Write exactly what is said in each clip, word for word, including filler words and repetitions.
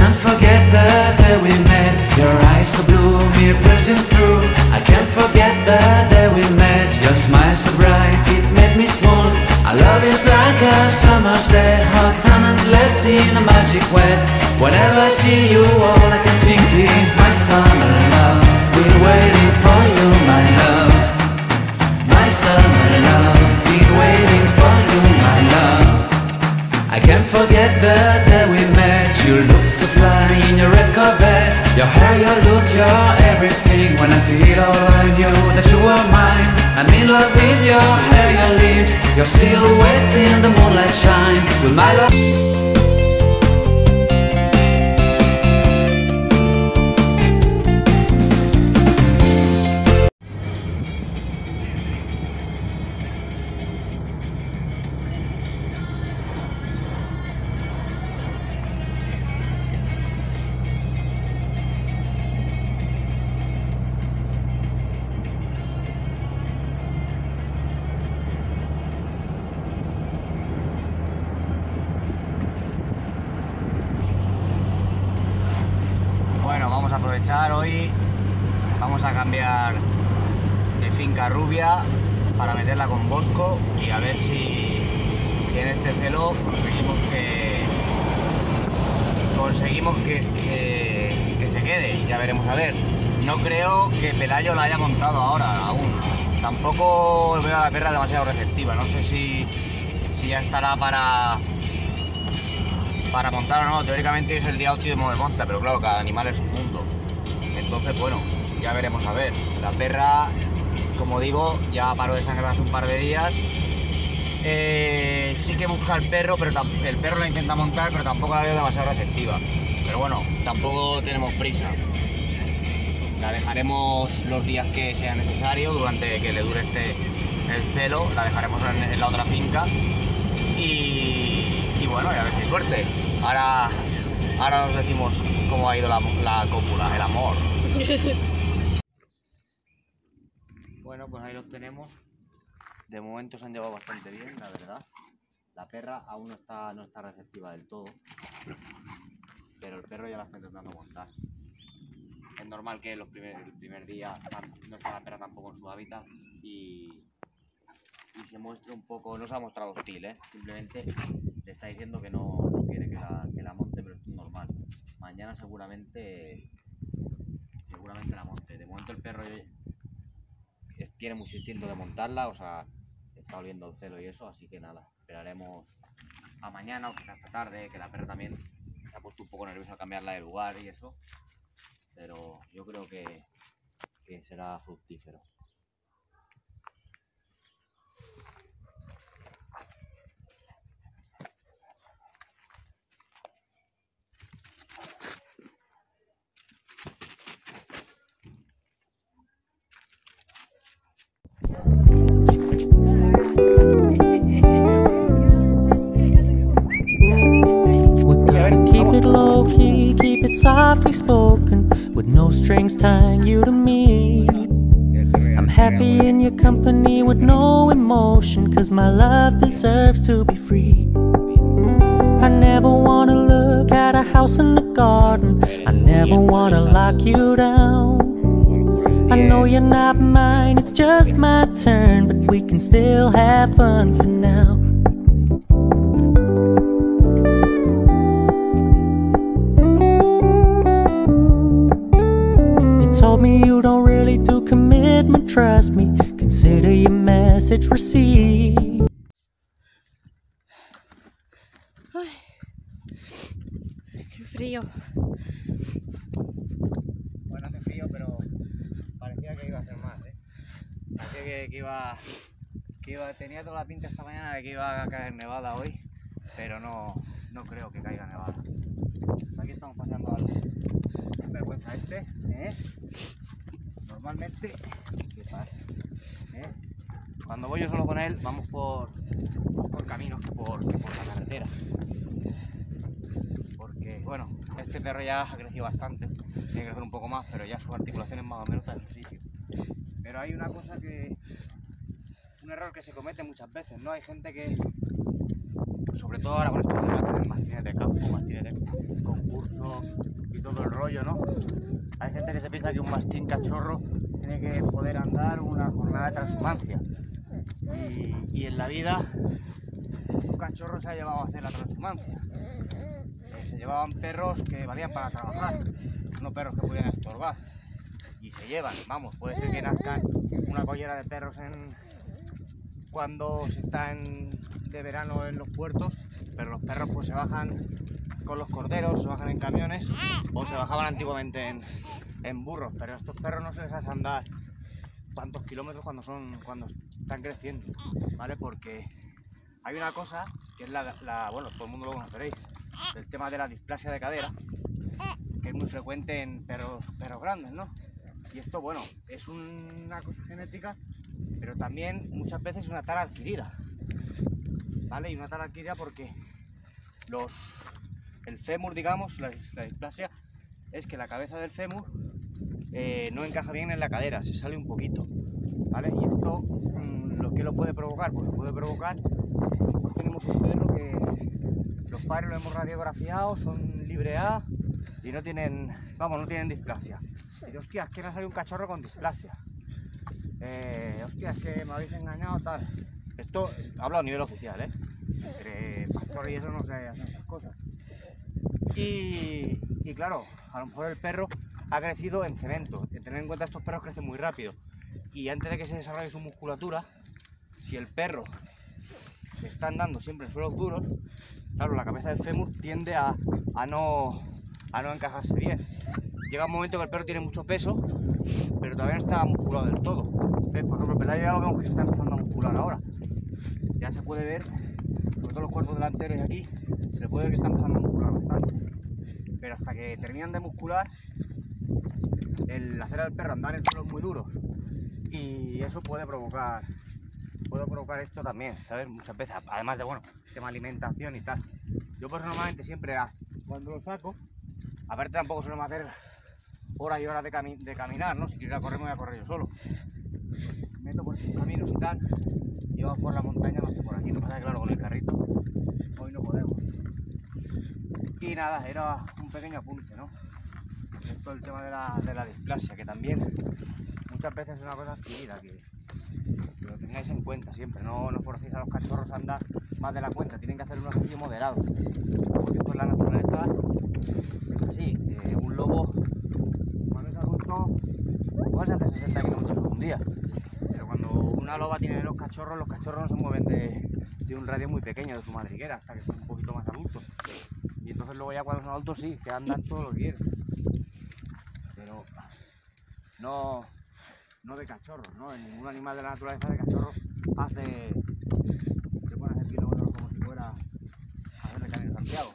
can't forget the day we met. Your eyes so blue, me piercing through. I can't forget the day we met. Your smile so bright, it made me swoon. Our love is like a summer's day, hot and endless in a magic way. Whenever I see you, all I can think is my summer love. Been waiting for you, my love. My summer love. Been waiting for you, my love. I can't forget the day we met. You looked so fly in your red Corvette. Your hair, your look, your everything. When I see it all, I knew that you were mine. I'm in love with your hair, your lips, your silhouette in the moonlight shine. With my love. Bueno, vamos a aprovechar hoy, vamos a cambiar de finca rubia para meterla con Bosco y a ver si, si en este celo conseguimos que conseguimos que, que, que se quede, ya veremos a ver. No creo que Pelayo la haya montado ahora aún, tampoco veo a la perra demasiado receptiva, no sé si, si ya estará para... para montar o no. Teóricamente es el día óptimo de monta, pero claro, cada animal es un mundo. Entonces, bueno, ya veremos a ver. La perra, como digo, ya paró de sangrar hace un par de días. Eh, sí que busca el perro, pero el perro la intenta montar, pero tampoco la veo demasiado receptiva. Pero bueno, tampoco tenemos prisa. La dejaremos los días que sea necesario, durante que le dure este el celo, la dejaremos en, en la otra finca. Y, y bueno, y a ver si hay suerte. Ahora, ahora os decimos cómo ha ido la, la cópula, el amor. Bueno, pues ahí los tenemos. De momento se han llevado bastante bien, la verdad. La perra aún no está, no está receptiva del todo, pero el perro ya la está intentando montar. Es normal que los primer, el primer día no está la perra tampoco en su hábitat y... y se muestra un poco, no se ha mostrado hostil, ¿eh? Simplemente le está diciendo que no, no quiere que la, que la monte, pero esto es normal. Mañana seguramente seguramente la monte. De momento el perro es, tiene mucho instinto de montarla, o sea, está oliendo el celo y eso, así que nada, esperaremos a mañana o quizás esta tarde, que la perra también se ha puesto un poco nerviosa al cambiarla de lugar y eso, pero yo creo que, que será fructífero. Keep it softly spoken, with no strings tying you to me. I'm happy in your company with no emotion, cause my love deserves to be free. I never wanna look at a house in the garden, I never wanna lock you down. I know you're not mine, it's just my turn, but we can still have fun for now. Told me you don't really do commitment, trust me, consider your message received. Ay, qué frío. Bueno, hace frío, pero parecía que iba a hacer más, ¿eh? Parecía que, que, iba, que iba... Tenía toda la pinta esta mañana de que iba a caer nevada hoy, pero no, no creo que caiga nevada. Aquí estamos pasando algo. Qué vergüenza este, ¿eh? Normalmente, ¿qué pasa? ¿Eh? Cuando voy yo solo con él, vamos por, por caminos que por, que por la carretera. Porque, bueno, este perro ya ha crecido bastante, tiene que crecer un poco más, pero ya sus articulaciones más o menos están en su sitio. Pero hay una cosa que, un error que se comete muchas veces, ¿no? Hay gente que, sobre todo ahora con estos de mastines de campo, mastines de concurso, rollo, ¿no? Hay gente que se piensa que un mastín cachorro tiene que poder andar una jornada de transhumancia. Y, y en la vida, un cachorro se ha llevado a hacer la transhumancia. Eh, se llevaban perros que valían para trabajar, no perros que pudieran estorbar. Y se llevan, vamos, puede ser que nazcan una collera de perros en, cuando se está en, de verano en los puertos, pero los perros pues se bajan con los corderos, se bajan en camiones o se bajaban antiguamente en, en burros, pero a estos perros no se les hace andar tantos kilómetros cuando son cuando están creciendo, ¿vale? Porque hay una cosa que es la, la bueno, todo el mundo lo conoceréis, el tema de la displasia de cadera, que es muy frecuente en perros, perros grandes, ¿no? Y esto, bueno, es una cosa genética, pero también muchas veces es una tara adquirida, ¿vale? Y una tara adquirida porque los, el fémur, digamos, la, la displasia, es que la cabeza del fémur eh, no encaja bien en la cadera, se sale un poquito, ¿vale? Y esto, mmm, ¿lo que lo puede provocar? Pues lo puede provocar, tenemos un perro que los padres lo hemos radiografiado, son libre A y no tienen, vamos, no tienen displasia. Y hostias, que no sale un cachorro con displasia. Eh, hostias, que me habéis engañado, tal. Esto hablo a nivel oficial, ¿eh? Entre pastor y eso no se hacen esas cosas. Y, y claro, a lo mejor el perro ha crecido en cemento. Tener en cuenta estos perros crecen muy rápido. Y antes de que se desarrolle su musculatura, si el perro se está andando siempre en suelos duros, claro, la cabeza del fémur tiende a, a, no, a no encajarse bien. Llega un momento que el perro tiene mucho peso, pero todavía no está musculado del todo. ¿Ves? Por ejemplo, el pelayo ya lo vemos que se está empezando a muscular ahora. Ya se puede ver, sobre todo los cuerpos delanteros de aquí, se puede ver que está empezando a muscular bastante. Pero hasta que terminan de muscular, el hacer al perro andar en suelos muy duros, y eso puede provocar, puede provocar esto también, ¿sabes? Muchas veces, además de, bueno, tema alimentación y tal. Yo personalmente siempre, cuando lo saco, aparte tampoco suelo hacer horas y horas de, cami de caminar, ¿no? Si quiero ir a correr, me voy a correr yo solo. Me meto por estos caminos y tal, y vamos por la montaña, no estoy por aquí, no pasa que claro, con el carrito hoy no podemos. Y nada, era un pequeño apunte, ¿no? Esto el tema de la, de la displasia, que también muchas veces es una cosa adquirida, que, que lo tengáis en cuenta siempre, no, no forcéis a los cachorros a andar más de la cuenta, tienen que hacer un ejercicio moderado, porque esto es la naturaleza, es así, eh, un lobo cuando es adulto puedes hacer sesenta kilómetros en un día, pero cuando una loba tiene los cachorros, los cachorros no se mueven de, de un radio muy pequeño de su madriguera hasta que son un poquito más adultos, y entonces luego ya cuando son adultos sí, que andan todo lo que quieren, pero no, no de cachorros, ¿no? En ningún animal de la naturaleza de cachorros hace, se pueden hacer kilómetros como si fuera a hacer el Camino de Santiago.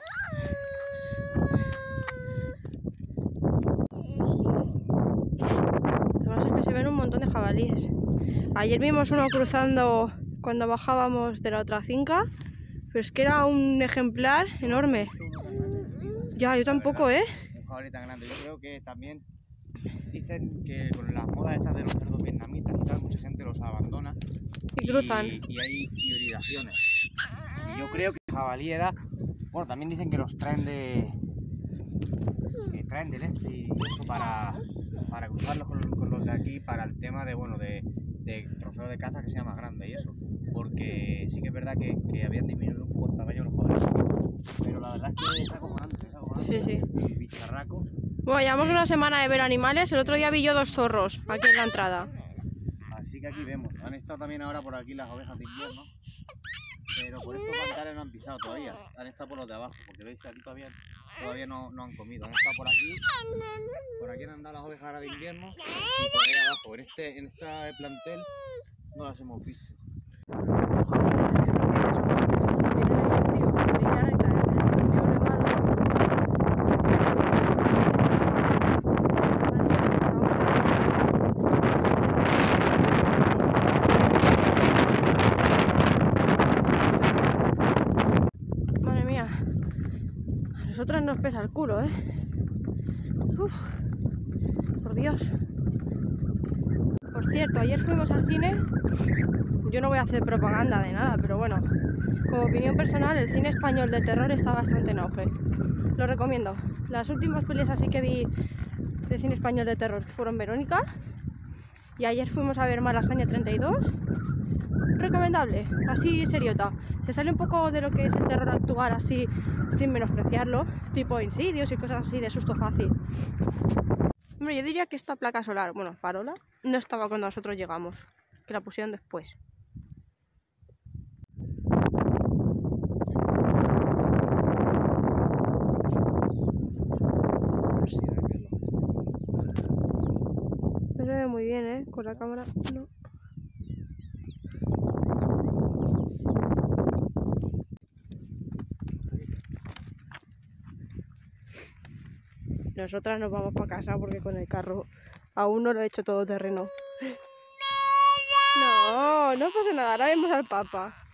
Lo que pasa es que se ven un montón de jabalíes. Ayer vimos uno cruzando cuando bajábamos de la otra finca, pero es que era un ejemplar enorme. Ya, yo tampoco, ¿eh? Un jabalí tan grande. Yo creo que también dicen que con las modas estas de los cerdos vietnamitas y tal, mucha gente los abandona Y cruzan. y, y hay hibridaciones. Y yo creo que el jabalí era, bueno, también dicen que los traen de que traen del este y eso para, para cruzarlos con, con los de aquí para el tema de, bueno, de, de trofeo de caza que sea más grande y eso, porque sí que es verdad que, que habían disminuido un poco el tamaño de los jabalíes, pero la verdad es que es acojonante, es acojonante. Sí, sí. Bicharracos. Bueno, llevamos una semana de ver animales. El otro día vi yo dos zorros aquí en la entrada. Así que aquí vemos, han estado también ahora por aquí las ovejas de invierno, pero por estos pantanes no han pisado todavía, han estado por los de abajo, porque veis que aquí todavía, todavía no, no han comido, han estado por aquí, por aquí han andado las ovejas ahora de invierno, y por ahí abajo, en este, en este plantel no las hemos visto. Madre mía, a nosotras nos pesa el culo, ¿eh? Uf, por Dios. Por cierto, ayer fuimos al cine, yo no voy a hacer propaganda de nada, pero bueno, como opinión personal, el cine español de terror está bastante en auge. Lo recomiendo. Las últimas pelis así que vi de cine español de terror fueron Verónica, y ayer fuimos a ver Malasaña treinta y dos. Recomendable, así seriota. Se sale un poco de lo que es el terror actual, así sin menospreciarlo, tipo Insidious y cosas así de susto fácil. Hombre, yo diría que esta placa solar, bueno, farola, no estaba cuando nosotros llegamos, que la pusieron después. No se ve muy bien, ¿eh? Con la cámara, no. Nosotras nos vamos para casa porque con el carro aún no lo he hecho todo terreno. No, no pasa nada, ahora vemos al Papa.